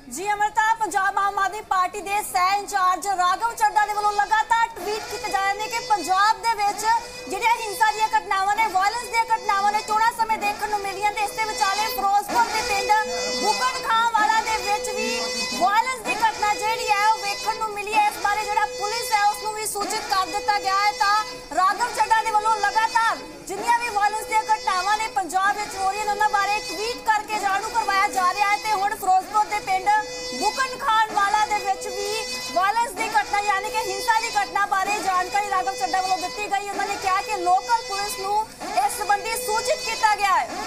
जी अमृता, पंजाब आम आदमी पार्टी के सह इंचार्ज राघव चड्ढा के वालों लगातार ट्वीट किए जा रहे हैं कि पंजाब दे विच जिहड़ियां हिंसा दी घटनावां ने, वायलेंस दी घटनावां ने चोणां समय देखण नूं मिलियां ते इस दे विचाले फिरोजपुर के पिंड बुकन खां वाला दे विच भी वायलेंस दी घटना जिहड़ी है वो वेखण नूं मिली है। इस बारे जिहड़ा पुलिस है उसनूं भी सूचित कर दिता गया है। तां राघव चड्ढा के वालों लगातार जिन्नियां भी वायलेंस दी घटनावां ने पंजाब विच हो रही उन्हां बारे ट्वीट करके जाणू करवाया जा रहा है। ते हुण फिरोजपुर के पिंड बुकन खान वाला दे विच भी वायलेंस की घटना यानी कि हिंसा की घटना बारे जानकारी राघव चड्ढा वालों दी गई। उन्होंने कहा कि लोकल पुलिस नूं इस संबंधी सूचित किया गया है।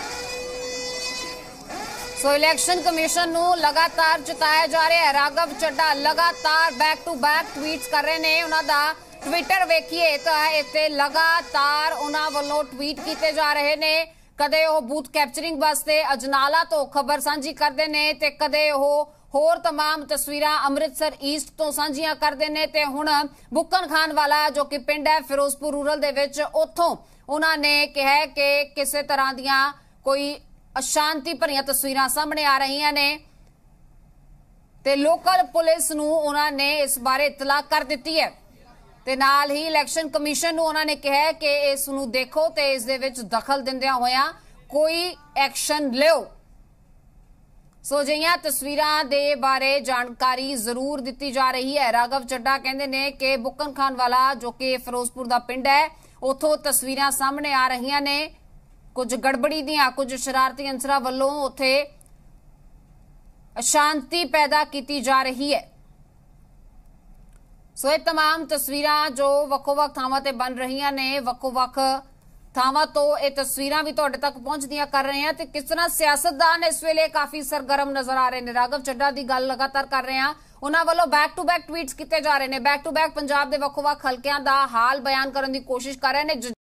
सो इलैक्शन कमीशन नूं लगातार जताया जा रहा है। राघव चड्ढा लगातार बैक टू बैक ट्वीट्स कर रहे हैं। उन्हां दा ट्विटर वेखिए तो इत्थे लगातार उन्हां वल्लों ट्वीट किए जा रहे ने। कदे वो बूथ कैप्चरिंग वास्ते अजनाला तो खबर सांझी करते हैं ते कदे वो होर तमाम तस्वीरां अमृतसर ईस्ट तो सांझियां करते हैं। ते हुण बुक्कन खान वाला जो कि पिंड है फिरोजपुर रूरल दे विच उत्थों उन्होंने कहा कि किसी तरह दियां कोई अशांति भरियां तस्वीरां सामने आ रही ने ते लोकल पुलिस नूं उन्होंने इस बारे इतला कर दी है। ते नाल ही इलैक्शन कमीशन नूं उन्होंने कहा कि इस नूं देखो ते इस दे विच दखल दिंदियां होया कोई एक्शन लिओ। सो जिहियां तस्वीरां दे बारे जानकारी जरूर दी जा रही है। राघव चड्ढा कहते हैं कि बुक्कन खान वाला जो कि फिरोजपुर का पिंड है उथों तस्वीरां सामने आ रही ने। कुछ गड़बड़ी दियां कुछ शरारती अंसरां वल्लों उत्थे अशांति पैदा की जा रही है। सो ये तमाम तस्वीरां जो वक्खो-वक्ख थावां ते बन रही ने, वक्खो-वक्ख थावां तो ये तस्वीरां भी तुहाडे तक पहुंचदियां कर रहे हैं। ते किस तरह सियासतदान इस वेले काफी सरगर्म नजर आ रहे हैं। राघव चड्ढा की गल लगातार कर रहे हैं। उन्हां वालों बैक टू बैक ट्वीट्स किए जा रहे हैं। बैक टू बैक पंजाब के वक्खो-वक्ख हलकियां दा हाल बयान करने की कोशिश कर रहे हैं।